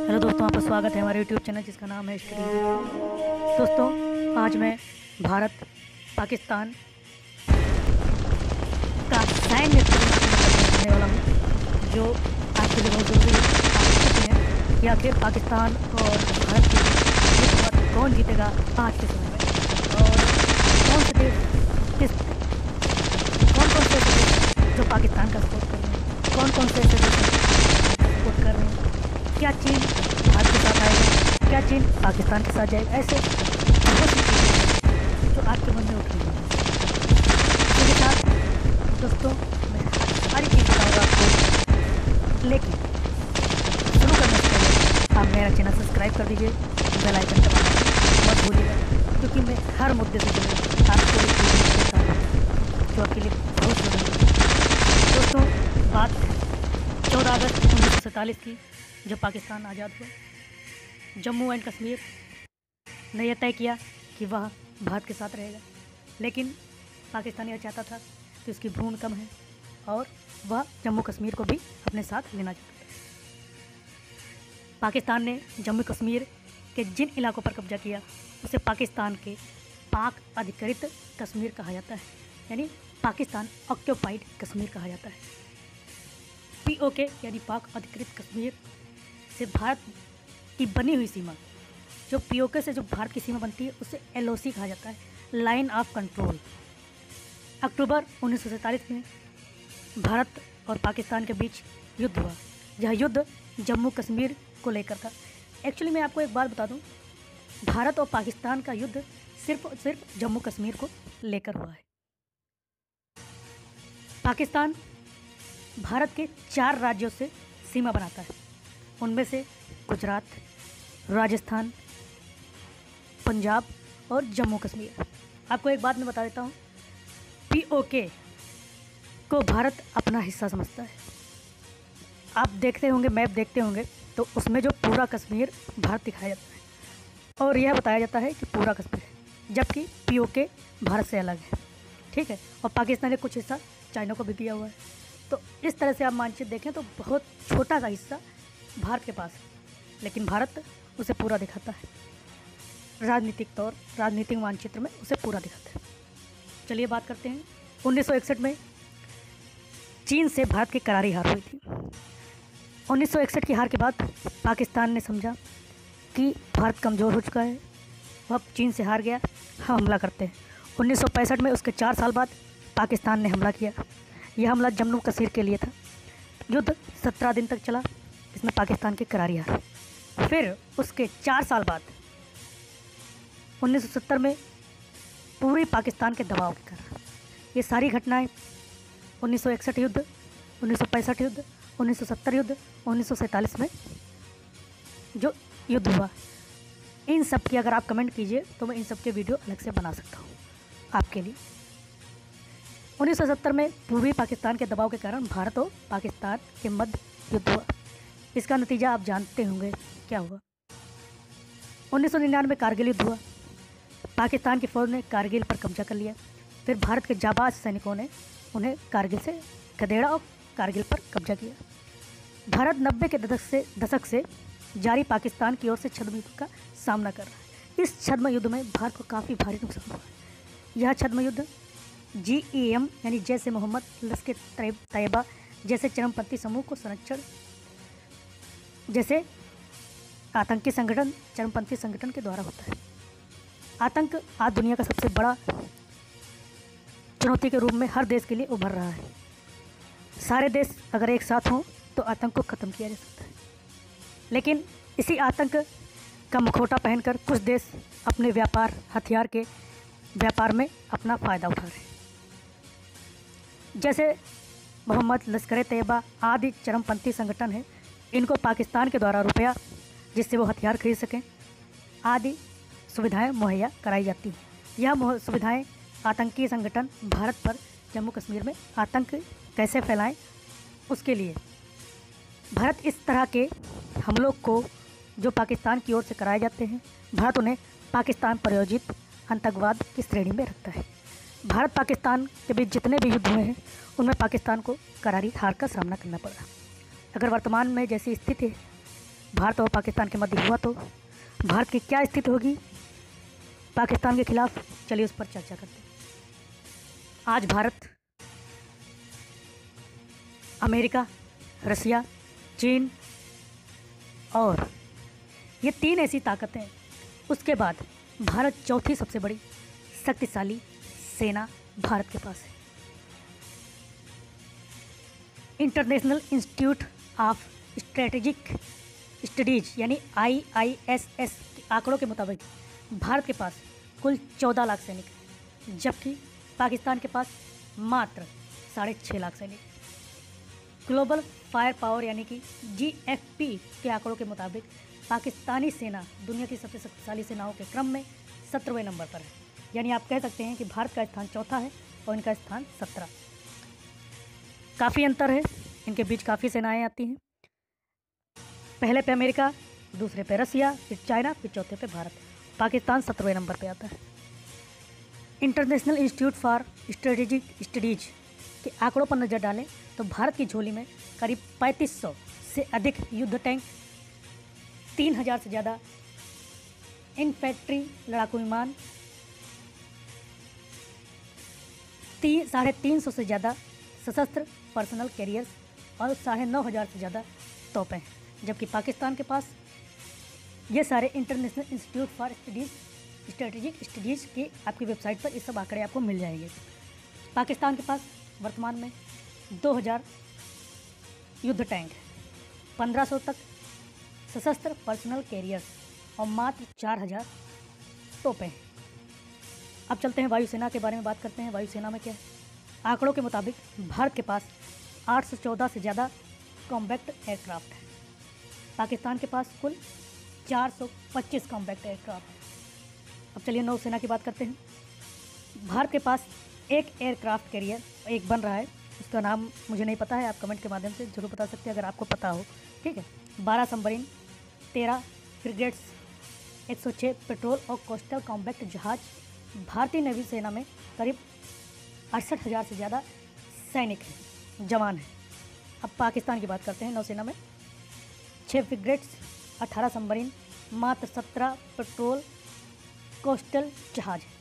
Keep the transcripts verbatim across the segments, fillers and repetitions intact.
Hello दोस्तों, आपका स्वागत है हमारे यूट्यूब चैनल जिसका नाम है स्टडी। दोस्तों, आज मैं भारत पाकिस्तान का सैन्य तुलना करने वाला हूँ, जो आज के लिए बहुत ज़रूरी है। आप पूछते हैं कि आखिर पाकिस्तान और भारत के बीच युद्ध हुआ, कौन जीतेगा आज के समय में, और कौन से देश किस कौन कौन से ऐसे देश हैं जो पाकिस्तान का सपोर्ट कर रहे हैं, कौन कौन से ऐसे देश हैं जो सपोर्ट कर रहे हैं, क्या चीन भारत के साथ आएगा, क्या चीन पाकिस्तान के साथ जाएगा। ऐसे बहुत सी चीज़ें हैं जो आज के मन में उठ रही हैं। इसके साथ दोस्तों मैं सारी चीज़ बताऊँगा आपको, लेकिन शुरू करने से पहले आप मेरा चैनल सब्सक्राइब कर दीजिए, बेल आइकन दबाना मत भूलिएगा, क्योंकि मैं हर मुद्दे से जुड़े आपको एक वीडियो देता हूँ जो आपके लिए बहुत ज़रूरी है। दोस्तों, बात चौदह अगस्त उन्नीस सौ सैंतालीस की, जब पाकिस्तान आज़ाद हुआ। जम्मू एंड कश्मीर ने यह तय किया कि वह भारत के साथ रहेगा, लेकिन पाकिस्तान यह चाहता था कि उसकी भूमि कम है और वह जम्मू कश्मीर को भी अपने साथ लेना चाहता था। पाकिस्तान ने जम्मू कश्मीर के जिन इलाकों पर कब्जा किया उसे पाकिस्तान के पाक अधिकृत कश्मीर कहा जाता है, यानी पाकिस्तान ऑक्यूपाइड कश्मीर कहा जाता है। पीओके यानी पाक अधिकृत कश्मीर से भारत की बनी हुई सीमा, जो पीओके से जो भारत की सीमा बनती है उसे एलओसी कहा जाता है, लाइन ऑफ कंट्रोल। अक्टूबर उन्नीस सौ सैंतालीस में भारत और पाकिस्तान के बीच युद्ध हुआ। यह युद्ध जम्मू कश्मीर को लेकर था। एक्चुअली मैं आपको एक बात बता दूं, भारत और पाकिस्तान का युद्ध सिर्फ और सिर्फ जम्मू कश्मीर को लेकर हुआ है। पाकिस्तान भारत के चार राज्यों से सीमा बनाता है, उनमें से गुजरात, राजस्थान, पंजाब और जम्मू कश्मीर। आपको एक बात मैं बता देता हूँ, पीओके को भारत अपना हिस्सा समझता है। आप देखते होंगे, मैप देखते होंगे, तो उसमें जो पूरा कश्मीर भारत दिखाया जाता है और यह बताया जाता है कि पूरा कश्मीर है, जबकि पीओके भारत से अलग है, ठीक है। और पाकिस्तान ने कुछ हिस्सा चाइना को भी दिया हुआ है। तो इस तरह से आप मानचित्र देखें तो बहुत छोटा सा हिस्सा भारत के पास है, लेकिन भारत उसे पूरा दिखाता है। राजनीतिक तौर राजनीतिक मानचित्र में उसे पूरा दिखाता है। चलिए बात करते हैं। उन्नीस सौ इकसठ में चीन से भारत की करारी हार हुई थी। उन्नीस सौ इकसठ की हार के बाद पाकिस्तान ने समझा कि भारत कमज़ोर हो चुका है, वह चीन से हार गया, हम हमला करते हैं। उन्नीस सौ पैंसठ में उसके चार साल बाद पाकिस्तान ने हमला किया। यह हमला जम्मू कश्मीर के लिए था। युद्ध सत्रह दिन तक चला, इसमें पाकिस्तान की करारी हार। फिर उसके चार साल बाद उन्नीस सौ सत्तर में पूरे पाकिस्तान के दबाव के कारण ये सारी घटनाएं, उन्नीस सौ इकसठ युद्ध, उन्नीस सौ पैंसठ युद्ध, उन्नीस सौ सत्तर युद्ध, उन्नीस सौ सैंतालीस में जो युद्ध हुआ, इन सब की अगर आप कमेंट कीजिए तो मैं इन सब के वीडियो अलग से बना सकता हूँ आपके लिए। उन्नीस सौ सत्तर में पूर्वी पाकिस्तान के दबाव के कारण भारत और पाकिस्तान के मध्य युद्ध हुआ। इसका नतीजा आप जानते होंगे क्या हुआ। उन्नीस सौ निन्यानवे में कारगिल युद्ध हुआ। पाकिस्तान की फ़ौज ने कारगिल पर कब्जा कर लिया। फिर भारत के जाबाज सैनिकों ने उन्हें कारगिल से खदेड़ा और कारगिल पर कब्जा किया। भारत नब्बे के दशक से दशक से जारी पाकिस्तान की ओर से छद्म युद्ध का सामना कर रहा है। इस छद्म युद्ध में भारत को काफ़ी भारी नुकसान हुआ। यह छद्म युद्ध जी ई एम यानी जैसे मोहम्मद, लश्कर तैयबा जैसे चरमपंथी समूह को संरक्षण जैसे आतंकी संगठन चरमपंथी संगठन के द्वारा होता है। आतंक आज दुनिया का सबसे बड़ा चुनौती के रूप में हर देश के लिए उभर रहा है। सारे देश अगर एक साथ हों तो आतंक को ख़त्म किया जा सकता है, लेकिन इसी आतंक का मुखौटा पहनकर कुछ देश अपने व्यापार हथियार के व्यापार में अपना फ़ायदा उठा रहे हैं। जैसे मोहम्मद, लश्कर तैयबा आदि चरमपंथी संगठन हैं, इनको पाकिस्तान के द्वारा रुपया जिससे वो हथियार खरीद सकें आदि सुविधाएं मुहैया कराई जाती हैं। यह सुविधाएं आतंकी संगठन भारत पर जम्मू कश्मीर में आतंक कैसे फैलाएं, उसके लिए भारत इस तरह के हमलों को जो पाकिस्तान की ओर से कराए जाते हैं, भारत उन्हें पाकिस्तान प्रायोजित आतंकवाद की श्रेणी में रखता है। भारत पाकिस्तान के बीच जितने भी युद्ध हुए हैं उनमें पाकिस्तान को करारी हार का सामना करना पड़ा। अगर वर्तमान में जैसी स्थिति है भारत और पाकिस्तान के मध्य हुआ तो भारत की क्या स्थिति होगी पाकिस्तान के खिलाफ, चलिए उस पर चर्चा करते हैं। आज भारत, अमेरिका, रसिया, चीन और ये तीन ऐसी ताकतें हैं, उसके बाद भारत चौथी सबसे बड़ी शक्तिशाली सेना भारत के पास है। International institute of strategic studies यानी आई आई एस एस के आंकड़ों के मुताबिक भारत के पास कुल चौदह लाख सैनिक हैं, जबकि पाकिस्तान के पास मात्र साढ़े छः लाख सैनिक। ग्लोबल फायर पावर यानी कि जी एफ पी के आंकड़ों के मुताबिक पाकिस्तानी सेना दुनिया की सबसे शक्तिशाली सेनाओं के क्रम में सत्रहवें नंबर पर है। यानी आप कह सकते हैं कि भारत का स्थान चौथा है और इनका स्थान सत्रह। काफ़ी अंतर है, इनके बीच काफ़ी सेनाएं आती हैं। पहले पे अमेरिका, दूसरे पे रसिया, फिर चाइना, फिर चौथे पे भारत। पाकिस्तान सत्रहवें नंबर पे आता है। International institute for strategic studies के आंकड़ों पर नज़र डालें तो भारत की झोली में करीब पैंतीस सौ से अधिक युद्ध टैंक, तीन हज़ार से ज़्यादा इन्फेंट्री लड़ाकू विमान, तीन साढ़े तीन सौ से ज़्यादा सशस्त्र पर्सनल कैरियर्स और साढ़े नौ हज़ार से ज़्यादा तोपें हैं। जबकि पाकिस्तान के पास ये सारे international institute for studies strategic studies के आपकी वेबसाइट पर ये सब आंकड़े आपको मिल जाएंगे। पाकिस्तान के पास वर्तमान में दो हज़ार युद्ध टैंक, पंद्रह सौ तक सशस्त्र पर्सनल कैरियर्स और मात्र चार हज़ार तोपें हैं। अब चलते हैं वायुसेना के बारे में बात करते हैं। वायुसेना में क्या है? आंकड़ों के मुताबिक भारत के पास आठ सौ चौदह से ज़्यादा कॉम्बैक्ट एयरक्राफ्ट है। पाकिस्तान के पास कुल चार सौ पच्चीस कॉम्बैक्ट एयरक्राफ्ट है। अब चलिए नौसेना की बात करते हैं। भारत के पास एक एयरक्राफ्ट कैरियर एक बन रहा है, उसका नाम मुझे नहीं पता है, आप कमेंट के माध्यम से जरूर बता सकते हैं अगर आपको पता हो, ठीक है। बारह सबमरीन, तेरह फ्रिगेट्स, एक सौ छः पेट्रोल और कोस्टल कॉम्बैक्ट जहाज। भारतीय नेवी सेना में करीब अड़सठ हज़ार से ज़्यादा सैनिक हैं, जवान हैं। अब पाकिस्तान की बात करते हैं। नौसेना में छः फ्रिगेट्स, अठारह सबमरीन, मात्र सत्रह पेट्रोल कोस्टल जहाज है।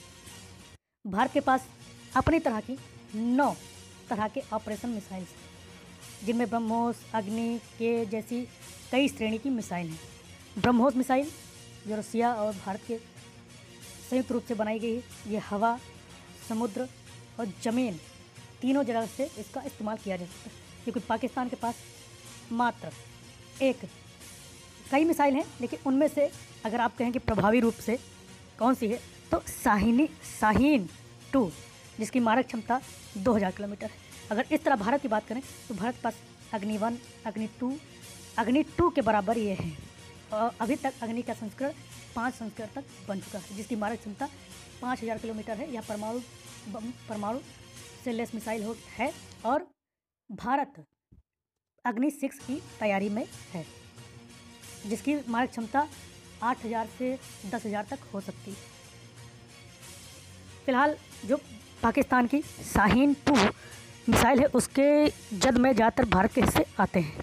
भारत के पास अपनी तरह की नौ तरह के ऑपरेशन मिसाइल्स हैं, जिनमें ब्रह्मोस, अग्नि के जैसी कई श्रेणी की मिसाइल हैं। ब्रह्मोस मिसाइल जो रसिया और भारत के संयुक्त रूप से बनाई गई है, ये हवा, समुद्र और ज़मीन तीनों जगह से इसका इस्तेमाल किया जा सकता है, क्योंकि पाकिस्तान के पास मात्र एक कई मिसाइल हैं, लेकिन उनमें से अगर आप कहें कि प्रभावी रूप से कौन सी है तो शाहीनी शाहीन टू, जिसकी मारक क्षमता दो हज़ार किलोमीटर है। अगर इस तरह भारत की बात करें तो भारत के पास अग्नि वन, अग्नि टू, अग्नि टू के बराबर ये है। और अभी तक अग्नि का संस्करण पाँच संस्करण तक बन चुका है, जिसकी मारक क्षमता पाँच हज़ार किलोमीटर है। यह परमाणु परमाणु से लेस मिसाइल हो है और भारत अग्नि सिक्स की तैयारी में है, जिसकी मारक क्षमता आठ हज़ार से दस हज़ार तक हो सकती है। फिलहाल जो पाकिस्तान की शाहीन टू मिसाइल है, उसके जद में ज़्यादातर भारत के हिस्से आते हैं।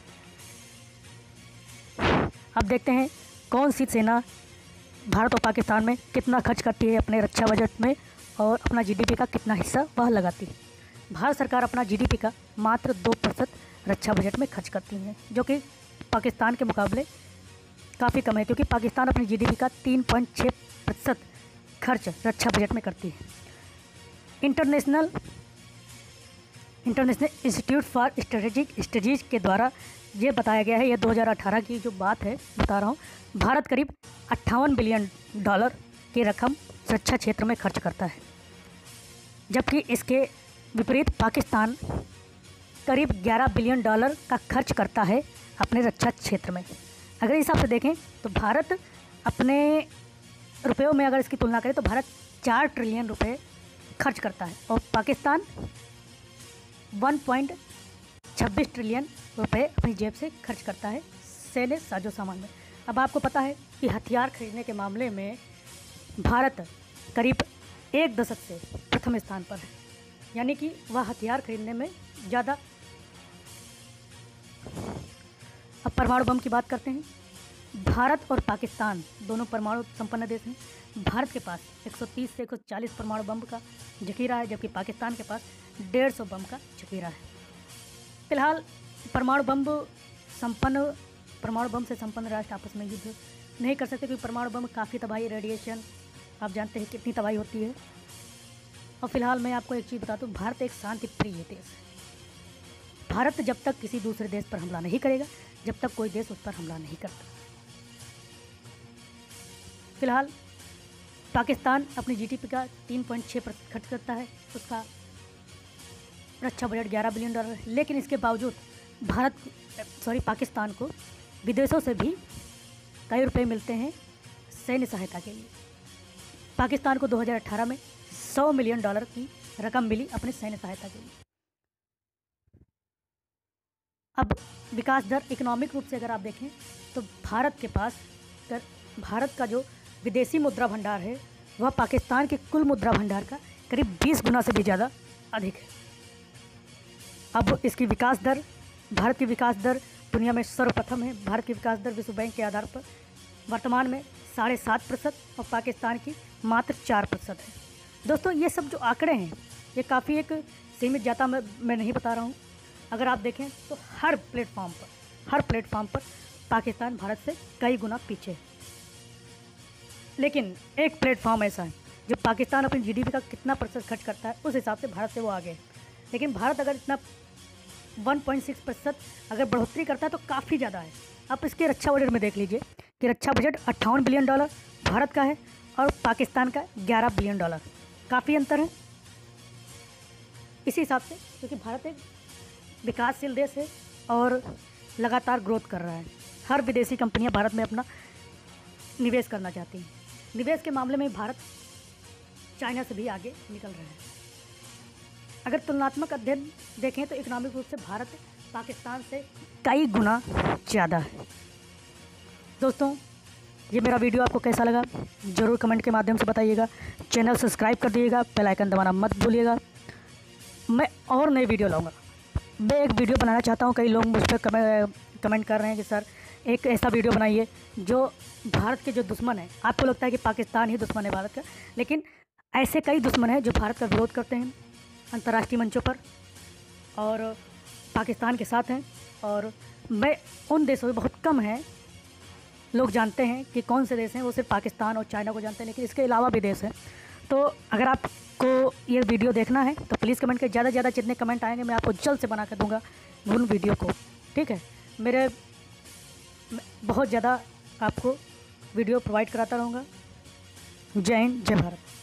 अब देखते हैं कौन सी सेना भारत और पाकिस्तान में कितना खर्च करती है अपने रक्षा बजट में और अपना जीडीपी का कितना हिस्सा वह लगाती है। भारत सरकार अपना जीडीपी का मात्र दो प्रतिशत रक्षा बजट में खर्च करती है, जो कि पाकिस्तान के मुकाबले काफ़ी कम है, क्योंकि पाकिस्तान अपनी जीडीपी का तीन पॉइंट छः प्रतिशत खर्च रक्षा बजट में करती है। International international institute for strategic studies के द्वारा ये बताया गया है, ये दो हज़ार अठारह की जो बात है बता रहा हूँ, भारत करीब अट्ठावन बिलियन डॉलर की रकम रक्षा क्षेत्र में खर्च करता है, जबकि इसके विपरीत पाकिस्तान करीब ग्यारह बिलियन डॉलर का खर्च करता है अपने रक्षा क्षेत्र में। अगर इस हिसाब से देखें तो भारत अपने रुपयों में अगर इसकी तुलना करें तो भारत चार ट्रिलियन रुपए खर्च करता है और पाकिस्तान वन पॉइंट छब्बीस ट्रिलियन रुपए अपनी जेब से खर्च करता है सैन्य साजो सामान में। अब आपको पता है कि हथियार खरीदने के मामले में भारत करीब एक दशक से प्रथम स्थान पर है, यानी कि वह हथियार खरीदने में ज़्यादा अब परमाणु बम की बात करते हैं। भारत और पाकिस्तान दोनों परमाणु संपन्न देश हैं। भारत के पास एक सौ तीस से एक सौ चालीस परमाणु बम का जखीरा है, जबकि पाकिस्तान के पास डेढ़ सौ बम का जखीरा है। फिलहाल परमाणु बम संपन्न परमाणु बम से संपन्न राष्ट्र आपस में युद्ध नहीं कर सकते, क्योंकि परमाणु बम काफ़ी तबाही, रेडिएशन आप जानते हैं कितनी तबाही होती है। और फिलहाल मैं आपको एक चीज़ बता दूँ, भारत एक शांति प्रिय देश है। भारत जब तक किसी दूसरे देश पर हमला नहीं करेगा, जब तक कोई देश उस पर हमला नहीं करता। फिलहाल पाकिस्तान अपनी जीडीपी का तीन पॉइंट छः प्रतिशत खर्च करता है, उसका रक्षा बजट ग्यारह बिलियन डॉलर है। लेकिन इसके बावजूद भारत सॉरी पाकिस्तान को विदेशों से भी कई रुपए मिलते हैं सैन्य सहायता के लिए। पाकिस्तान को दो हज़ार अठारह में सौ मिलियन डॉलर की रकम मिली अपने सैन्य सहायता के लिए। अब विकास दर इकोनॉमिक रूप से अगर आप देखें तो भारत के पास कर भारत का जो विदेशी मुद्रा भंडार है वह पाकिस्तान के कुल मुद्रा भंडार का करीब बीस गुना से भी ज़्यादा अधिक है। अब इसकी विकास दर, भारत की विकास दर दुनिया में सर्वप्रथम है। भारत की विकास दर विश्व बैंक के आधार पर वर्तमान में साढ़े सात प्रतिशत और पाकिस्तान की मात्र चार प्रतिशत है। दोस्तों, ये सब जो आंकड़े हैं ये काफ़ी एक सीमित जाता मैं मैं नहीं बता रहा हूँ। अगर आप देखें तो हर प्लेटफॉर्म पर हर प्लेटफॉर्म पर पाकिस्तान भारत से कई गुना पीछे है। लेकिन एक प्लेटफॉर्म ऐसा है जो पाकिस्तान अपनी जीडीपी का कितना प्रतिशत खर्च करता है उस हिसाब से भारत से वो आगे है। लेकिन भारत अगर इतना एक पॉइंट छह प्रतिशत अगर बढ़ोतरी करता है तो काफ़ी ज़्यादा है। आप इसके रक्षा बजट में देख लीजिए कि रक्षा बजट अट्ठावन बिलियन डॉलर भारत का है और पाकिस्तान का ग्यारह बिलियन डॉलर, काफ़ी अंतर है। इसी हिसाब से क्योंकि भारत एक विकासशील देश है और लगातार ग्रोथ कर रहा है, हर विदेशी कंपनियां भारत में अपना निवेश करना चाहती हैं। निवेश के मामले में भारत चाइना से भी आगे निकल रहा है। अगर तुलनात्मक अध्ययन देखें तो इकोनॉमिक रूप से भारत पाकिस्तान से कई गुना ज़्यादा है। दोस्तों, ये मेरा वीडियो आपको कैसा लगा ज़रूर कमेंट के माध्यम से बताइएगा। चैनल सब्सक्राइब कर दिएगा, बेल आइकन दबाना मत भूलिएगा। मैं और नई वीडियो लाऊंगा। मैं एक वीडियो बनाना चाहता हूँ, कई लोग मुझ पर कमेंट कमेंट कर रहे हैं कि सर एक ऐसा वीडियो बनाइए जो भारत के जो दुश्मन हैं, आपको लगता है कि पाकिस्तान ही दुश्मन है भारत का, लेकिन ऐसे कई दुश्मन हैं जो भारत का विरोध करते हैं अंतर्राष्ट्रीय मंचों पर और पाकिस्तान के साथ हैं। और मैं उन देशों में बहुत कम हैं लोग जानते हैं कि कौन से देश हैं, वो सिर्फ पाकिस्तान और चाइना को जानते हैं, लेकिन इसके अलावा भी देश हैं। तो अगर आपको ये वीडियो देखना है तो प्लीज़ कमेंट करें। ज़्यादा से ज़्यादा जितने कमेंट आएंगे मैं आपको जल्द से बना कर दूँगा उन वीडियो को, ठीक है। मेरे बहुत ज़्यादा आपको वीडियो प्रोवाइड कराता रहूँगा। जय हिंद, जय भारत।